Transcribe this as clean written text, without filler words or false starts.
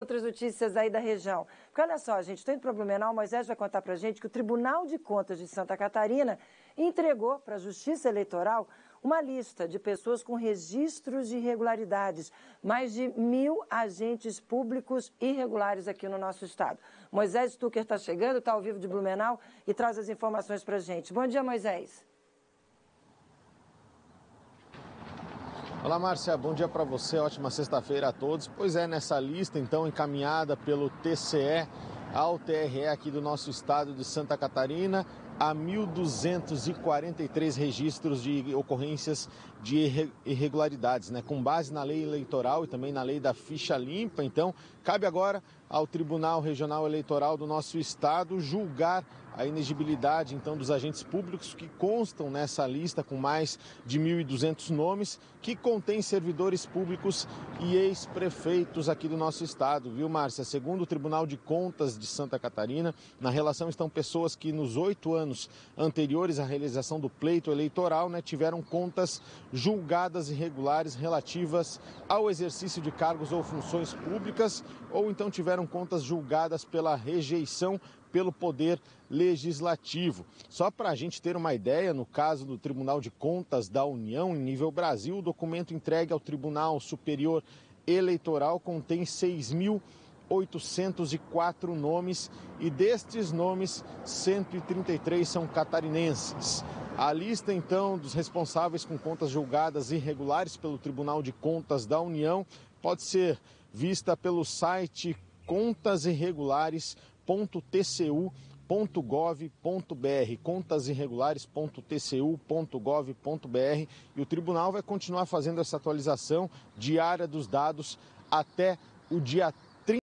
Outras notícias aí da região. Porque olha só, gente, estou indo para Blumenau, o Moisés vai contar para a gente que o Tribunal de Contas de Santa Catarina entregou para a Justiça Eleitoral uma lista de pessoas com registros de irregularidades. Mais de 1.000 agentes públicos irregulares aqui no nosso estado. Moisés Stucker está chegando, está ao vivo de Blumenau e traz as informações para a gente. Bom dia, Moisés. Olá, Márcia, bom dia para você, ótima sexta-feira a todos. Pois é, nessa lista, então, encaminhada pelo TCE ao TRE aqui do nosso estado de Santa Catarina, há 1.243 registros de ocorrências de irregularidades, né? Com base na lei eleitoral e também na lei da ficha limpa. Então, cabe agora ao Tribunal Regional Eleitoral do nosso estado julgar a inegibilidade, então, dos agentes públicos que constam nessa lista com mais de 1.200 nomes, que contém servidores públicos e ex-prefeitos aqui do nosso estado, viu, Márcia? Segundo o Tribunal de Contas de Santa Catarina, na relação estão pessoas que nos 8 anos anteriores à realização do pleito eleitoral, né, tiveram contas julgadas irregulares relativas ao exercício de cargos ou funções públicas, ou então tiveram contas julgadas pela rejeição pelo Poder Legislativo. Só para a gente ter uma ideia, no caso do Tribunal de Contas da União, em nível Brasil, o documento entregue ao Tribunal Superior Eleitoral contém 6.804 nomes e destes nomes, 133 são catarinenses. A lista, então, dos responsáveis com contas julgadas irregulares pelo Tribunal de Contas da União pode ser vista pelo site contasirregulares.tcu.gov.br, contasirregulares.tcu.gov.br, e o tribunal vai continuar fazendo essa atualização diária dos dados até o dia